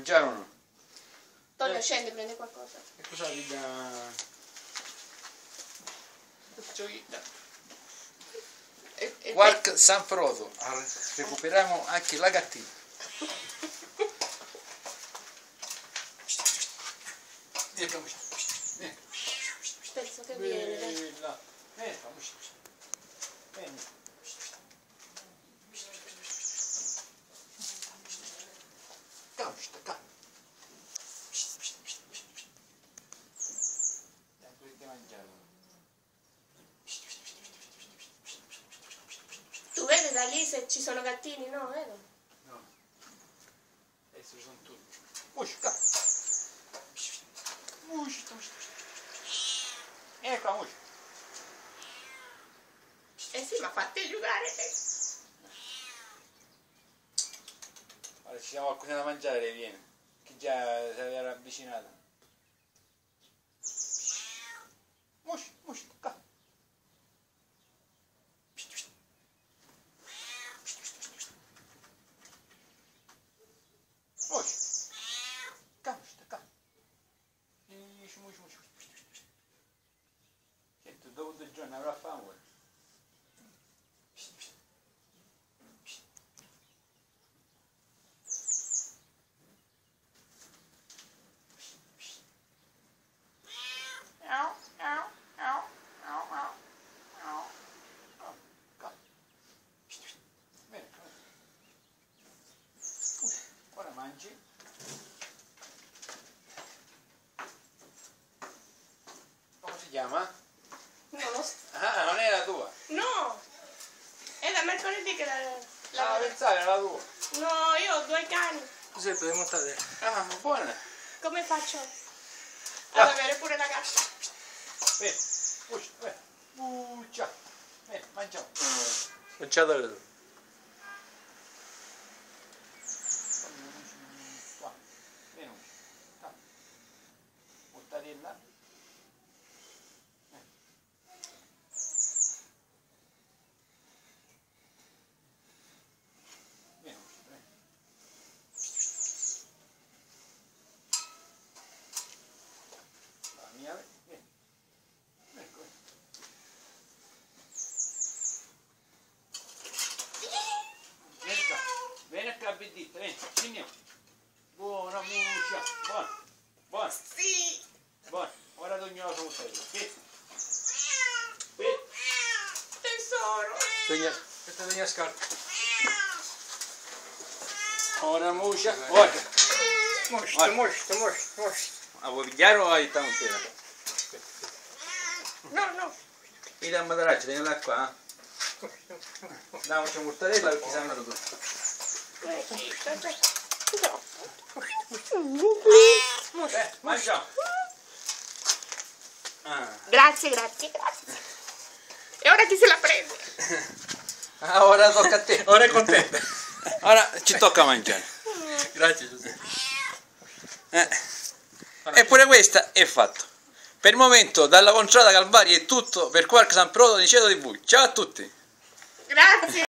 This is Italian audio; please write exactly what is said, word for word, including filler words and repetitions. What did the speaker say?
mangiare o no? Tonio, eh. Scende, prende qualcosa. E cosa vi dà? E, e Quark San Frodo. Recuperiamo anche la gattina. Penso che viene. Vieni. Vieni. Tu vedi da lì se ci sono gattini, no, vero? No. Adesso ci sono tutti. Musca. Musca. Ecco, musca. Eh sì, ma fatti giocare te. Allora, ci diamo qualcosa da mangiare, viene. Che già si era avvicinata. Musca, musca. Sento, dopo due giorni avrà fame. Ora mangi. Come si chiama? Non lo so. Ah, non è la tua. No! È da mercoledì che la... Ah, la... pensare era la tua. No, io ho due cani. Giuseppe, devi montare. Ah, buona. Come faccio ad avere pure la gatta? Vieni, usci, vieni. Buccia. Vieni, mangiamo. Mangiate le due. Qua. Vieni, qua. Mortadella. Vieni, vieni. La mia, vieni. Ecco. Vieni qua, vieni qua, bedita, vieni, scendiamo. Buona muscia, buona, buona, Sì! buona. Ora togniamo la frutella, vieni. Vieni. Tesoro! Togna, aspetta, togna la scarpa. Ora muscia, guarda. Mostra, mostra, mostra, mostra. Ah, vuoi pigliare o hai tanto intera? No, no! E da mataraccia, vieni là qua. Diamoci una mortadella perché si è andato tutto. Eh, mangiamo. Ah. Grazie, grazie, grazie. E ora chi se la prende? Ah, ora tocca a te. Ora è contenta. Ora ci tocca mangiare. Grazie Giuseppe. Eh. E pure questa è fatto. Per il momento dalla Contrada Calvari è tutto. Per Quark San Frodo di Ceto tivù. Ciao a tutti. Grazie!